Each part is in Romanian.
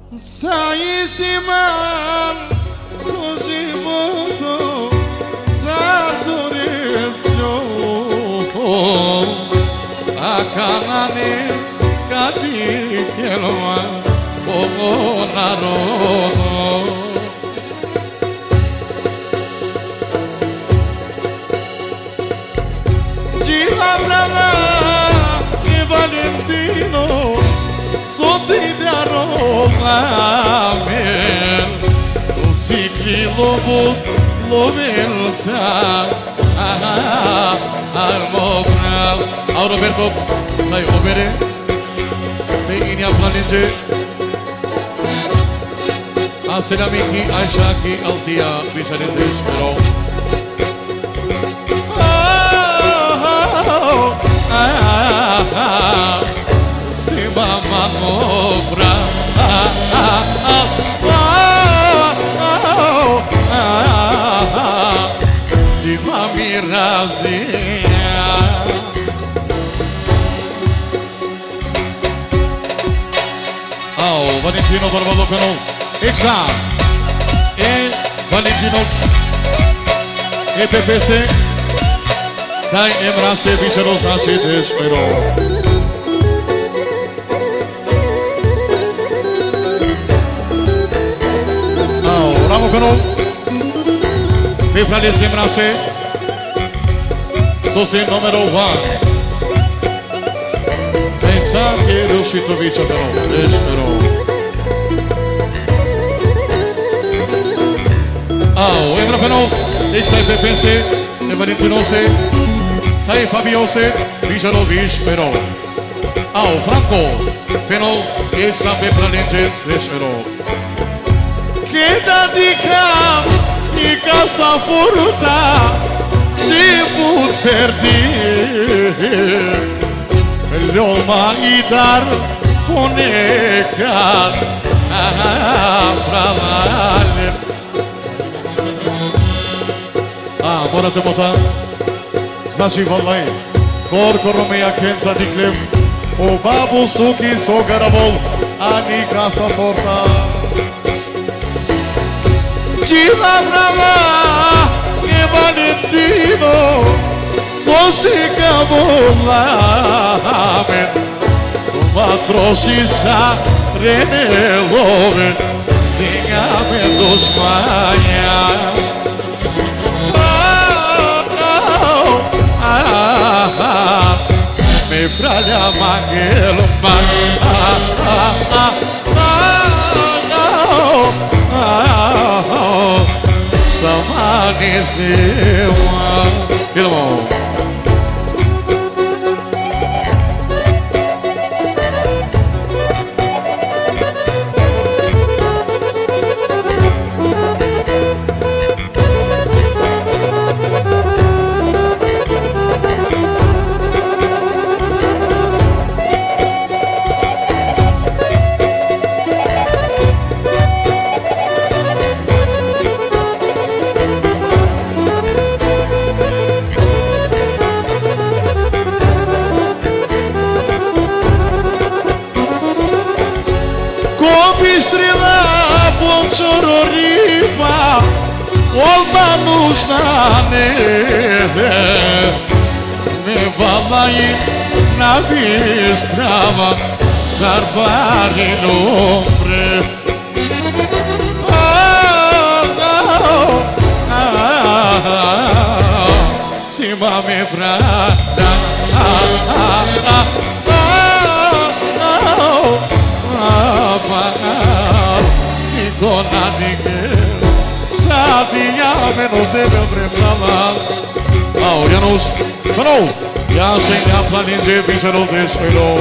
Saisiman Kojimoto Sadoresyo Akanane Katikelwa Ogo Narodo Gilabrava e Valentino Sotidiaro Amen O Sigli Lobo Lovelsa Armobral Ao Roberto Dai opere Pe inia planinge A Selamiki Aishaki Altia Vicente Spero Siba manobra Siba mirazia Ao Valentino Barbado Canal Extra E Valentino E PPC Dai Emrase Viceros Nasi Despero Ramo Canal Pefrali Emrase Sosi numero 1 Pensa che Rushito Vice Canal Despero Emra Canal Exai PPC E Valentino se Tai Fabio se Vicero Vispero Franco Penal Extra Pepralente Despero Que da dica e caça furta se por perder Loma e dar boneca pra lá Bora te botar Znači valaj Korko meja kenca diklem O babu suki so garabol Ani casa forta Gila brava E Valentino Sosica volamen Matrosica Reneloven Singame dos maia Me fralha maguelo Samaneceu Irmão Sororiva, olmanos na neve, me vai na bistrava, sarvari nombre. Cima me prada, Dona Miguel Sabia menos de meu preparar Aurianos Falou Já sem a planinha de 20 anos desfilou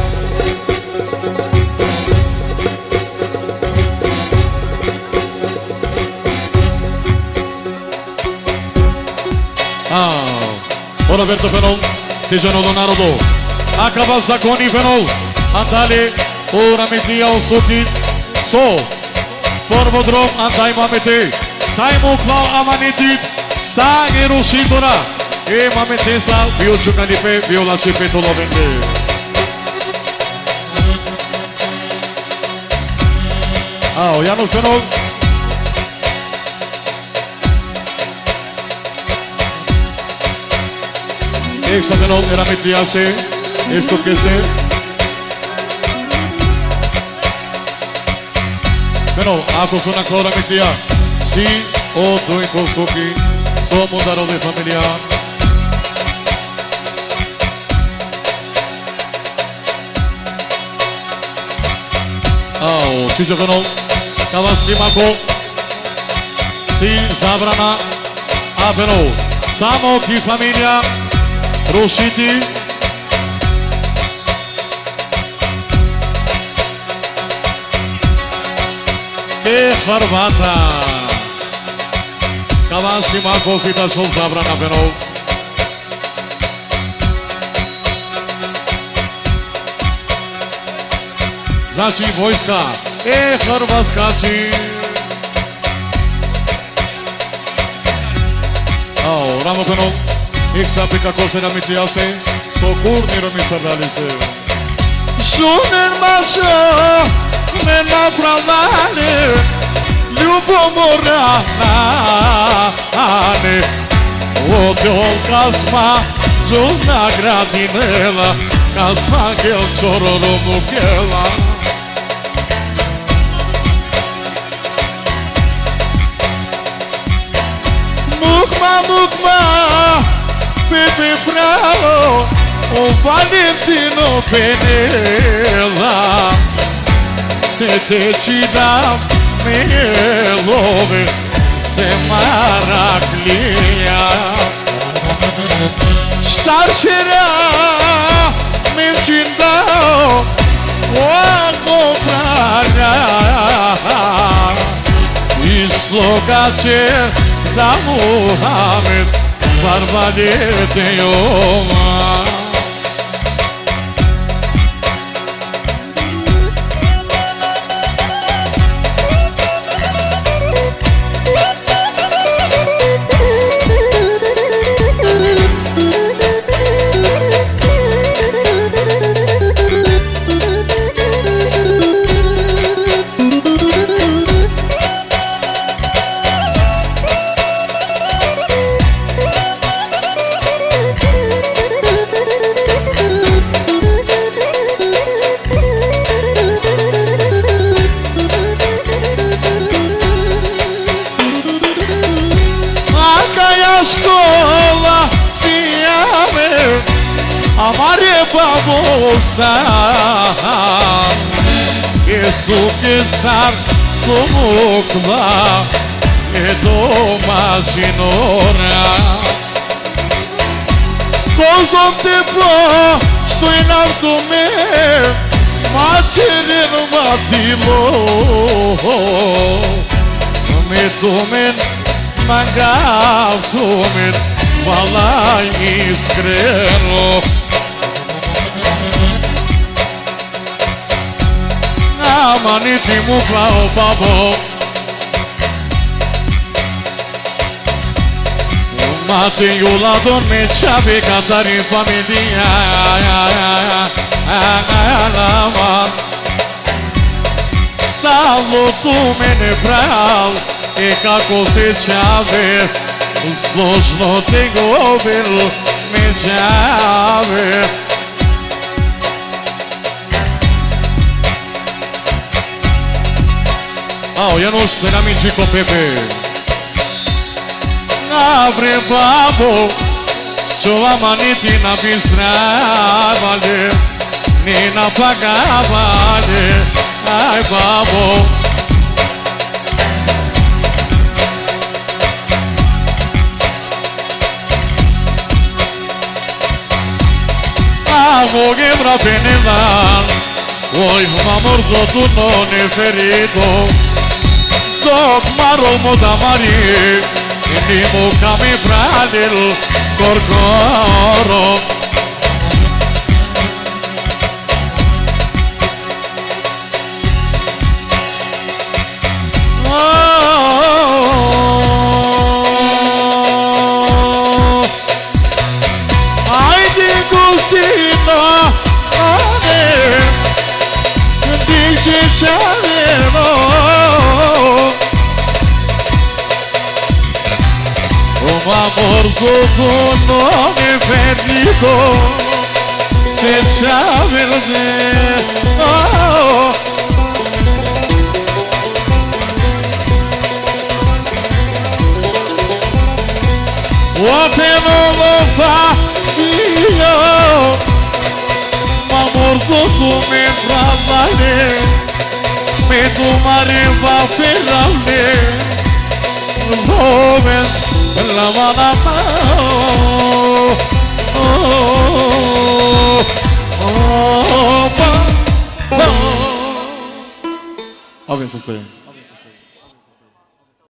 Roberto Fenol Tijano Donardo Acaba Zaconi Fenol Andale Ora metia o suki So Porvodrom andai mamete Taimo klau amaniti Sageru sindora E mamete sa Bio chukanipe Bio la chipe to lovende Ao, Janusz Penol. Extra Penol, era Mitriase. Esto que se. Penol, ako su nakora Mitria. Si, o tu in Kosuki. Somos daro de familia. Ao, Čičo Penol. Kava Slimako. Si, zabrana. A Penol. Samo ki familia. Rušiti. E Hrvata. Kavanski Marko Sitačov zabrana Penol. Znači vojska. E Hrvatskači. Ao, Ramo Penol. Ekstra pika Kosena Mitrijase. Sokurni Romi Sardalice. Šumen mašo me napravljali, ljubomorane. Odjol kasma žuna gradinela, kasma gel čororomu kela. Mukma, Pepe Pravo, o Valentino Penela. Se te ci dam melove, se maraclia. Starcera mercindao, o comprarea. I slogace da Muhammed, barbalete Ioma. Škola sijame, amar je babostan. Jesu ke star sumukva, je domaćinora. Kozom te po, što je nam tome, mačereno matilo. Me tomen Mangav tumen, valaj iskreno. Nama niti mu kao babo. Mate Juladon me čabe Katarin familija. Stalo tu mene bral. E kako se čave, složno te govil me čave. Ao, Janusz Senamičiko Pepe. Nabre babo, čo vama niti nabistravali, ni napagavali, aj babo. Mogem rapenelan, oj mamor zotu non e ferito. Dok marol modamari, indimo kami pradil korkoro. Ajde Gustina, ane, dice čareno. morso con nome ferito c'è verge oh Whatever lo fa io ma morso come bravale me tu m'arriva per me dove la mano oh avem să stăim